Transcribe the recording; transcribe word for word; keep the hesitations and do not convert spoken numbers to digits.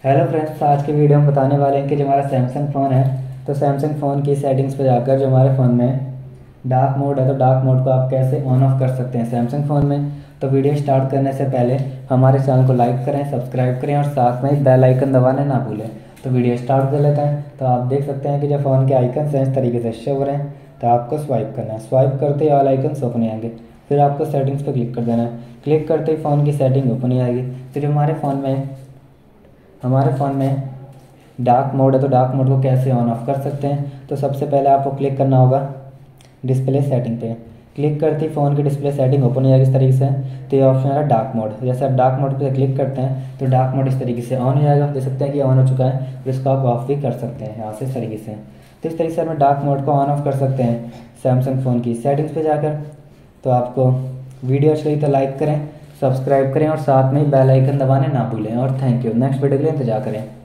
Hello friends, आज की video में बताने वाले हैं कि जो हमारा सैमसंग फ़ोन है तो सैमसंग फ़ोन की सेटिंग्स पे जाकर जो हमारे फ़ोन में डार्क मोड है तो डार्क मोड को आप कैसे ऑन ऑफ कर सकते हैं सैमसंग फ़ोन में। तो वीडियो स्टार्ट करने से पहले हमारे चैनल को लाइक करें, सब्सक्राइब करें और साथ में बेल आइकन दबाना ना भूलें। तो वीडियो स्टार्ट कर लेते हैं। तो आप देख सकते हैं कि जो फ़ोन के आइकन हैं इस तरीके से शो हो रहे हैं। तो आपको स्वाइप करना है, स्वाइप करते ही ऑल आइकन ओपन आएंगे। फिर आपको सेटिंग्स पर क्लिक कर देना है। क्लिक करते ही फ़ोन की सेटिंग ओपन आएगी। फिर हमारे फ़ोन में हमारे फ़ोन में डार्क मोड है तो डार्क मोड को कैसे ऑन ऑफ कर सकते हैं। तो सबसे पहले आपको क्लिक करना होगा डिस्प्ले सेटिंग पे। क्लिक करते ही फ़ोन की डिस्प्ले सेटिंग ओपन हो जाएगी इस तरीके से। तो ये ऑप्शन आ रहा है डार्क मोड। जैसे आप डार्क मोड पे क्लिक करते हैं तो डार्क मोड इस तरीके से ऑन हो जाएगा। देख सकते हैं कि ऑन हो चुका है। फिर इसको आप ऑफ भी कर सकते हैं यहाँ से इस तरीके से। तो इस तरीके से हमें डार्क मोड को ऑन ऑफ कर सकते हैं सैमसंग फ़ोन की सेटिंग्स पे जाकर। तो आपको वीडियो अच्छी लगी तो लाइक करें, सब्सक्राइब करें और साथ में बेल आइकन दबाने ना भूलें। और थैंक यू। नेक्स्ट वीडियो के लिए इंतजार करें।